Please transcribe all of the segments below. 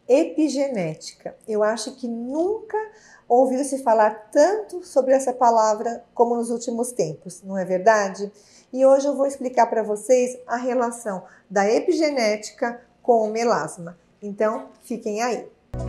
Epigenética. Eu acho que nunca ouviu-se falar tanto sobre essa palavra como nos últimos tempos, não é verdade? E hoje eu vou explicar para vocês a relação da epigenética com o melasma. Então, fiquem aí.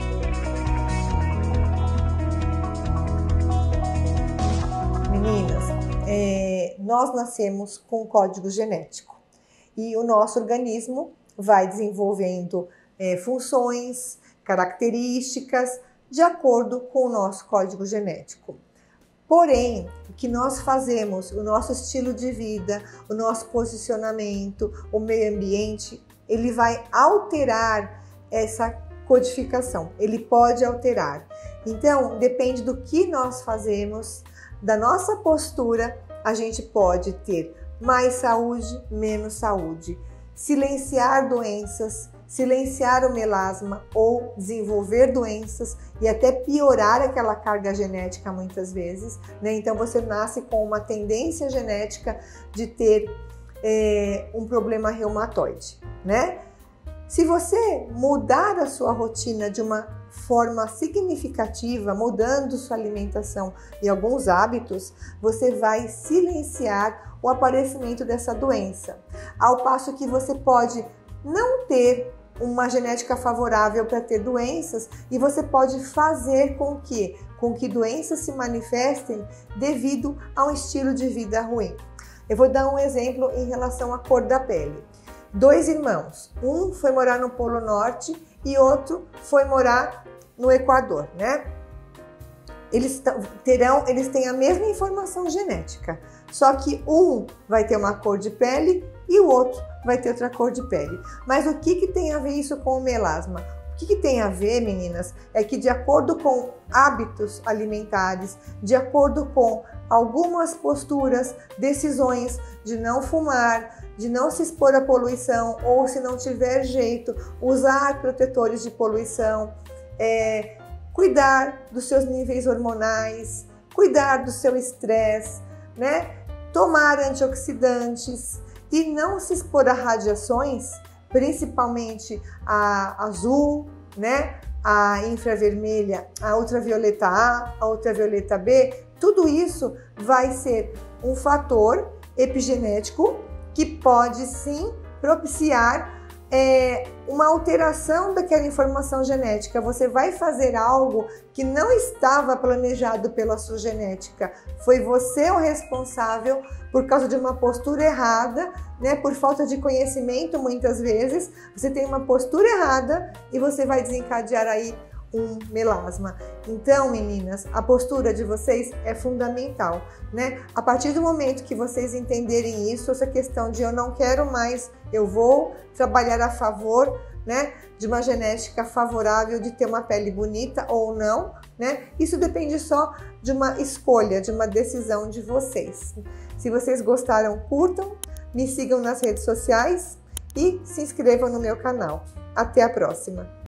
Meninas, nós nascemos com um código genético e o nosso organismo vai desenvolvendo funções, características de acordo com o nosso código genético. Porém, o que nós fazemos, o nosso estilo de vida, o nosso posicionamento, o meio ambiente, ele vai alterar essa codificação, ele pode alterar. Então, depende do que nós fazemos, da nossa postura, a gente pode ter mais saúde, menos saúde, silenciar doenças, silenciar o melasma ou desenvolver doenças e até piorar aquela carga genética muitas vezes, né? Então você nasce com uma tendência genética de ter um problema reumatoide, né? Se você mudar a sua rotina de uma forma significativa, mudando sua alimentação e alguns hábitos, você vai silenciar o aparecimento dessa doença. Ao passo que você pode não ter uma genética favorável para ter doenças e você pode fazer com que doenças se manifestem devido a um estilo de vida ruim. Eu vou dar um exemplo em relação à cor da pele. Dois irmãos, um foi morar no Polo Norte e outro foi morar no Equador, né? Eles têm a mesma informação genética, só que um vai ter uma cor de pele e o outro vai ter outra cor de pele. Mas o que tem a ver isso com o melasma? O que tem a ver, meninas, é que de acordo com hábitos alimentares, de acordo com algumas posturas, decisões de não fumar, de não se expor à poluição ou, se não tiver jeito, usar protetores de poluição, cuidar dos seus níveis hormonais, cuidar do seu estresse, né? Tomar antioxidantes e não se expor a radiações, principalmente a azul, né? A infravermelha, a ultravioleta A, a ultravioleta B, tudo isso vai ser um fator epigenético que pode sim propiciar uma alteração daquela informação genética. Você vai fazer algo que não estava planejado pela sua genética. Foi você o responsável por causa de uma postura errada, né? Por falta de conhecimento, muitas vezes. Você tem uma postura errada e você vai desencadear aí um melasma. Então, meninas, a postura de vocês é fundamental, né? A partir do momento que vocês entenderem isso, essa questão de eu não quero mais, eu vou trabalhar a favor, né, de uma genética favorável, de ter uma pele bonita ou não, né? Isso depende só de uma escolha, de uma decisão de vocês. Se vocês gostaram, curtam, me sigam nas redes sociais e se inscrevam no meu canal. Até a próxima!